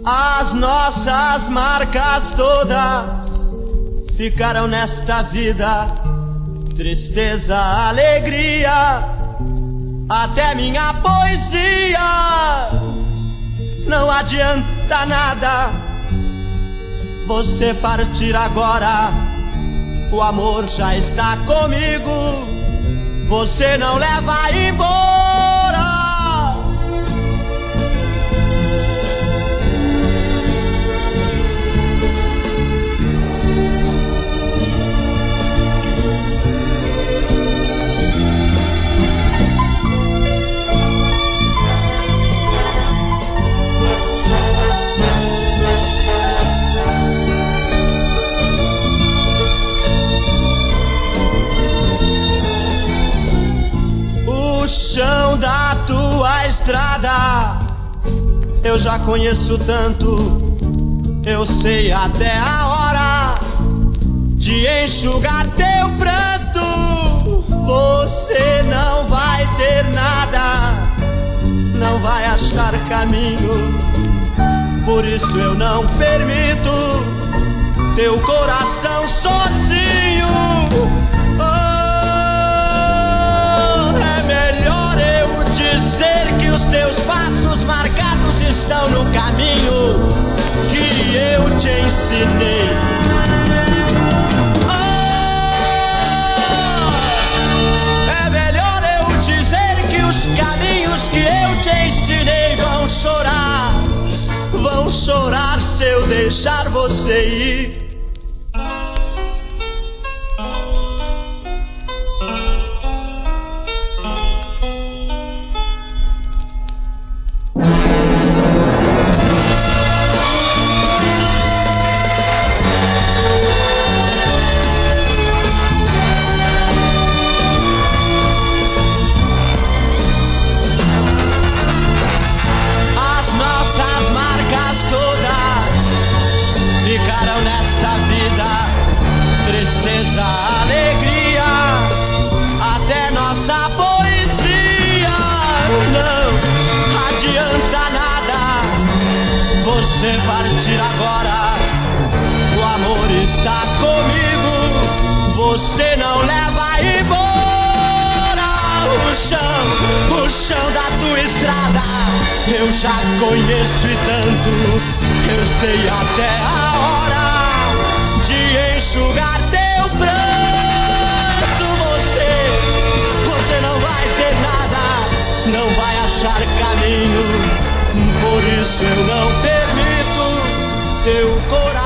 As nossas marcas todas ficaram nesta vida, tristeza, alegria, até minha poesia. Não adianta nada você partir agora, o amor já está comigo, você não leva embora. O chão da tua estrada eu já conheço tanto, eu sei até a hora de enxugar teu pranto. Você não vai ter nada, não vai achar caminho, por isso eu não permito teu coração sozinho. Dizer que os teus passos marcados estão no caminho que eu te ensinei. É melhor eu dizer que os caminhos que eu te ensinei vão chorar se eu deixar você ir. Ficaram nesta vida, tristeza, alegria, até nossa poesia. Não adianta nada você partir agora, o amor está comigo, você não leva embora. O chão da tua estrada eu já conheço e tanto, eu sei até a hora de enxugar teu pranto. Você não vai ter nada, não vai achar caminho, por isso eu não permito teu coração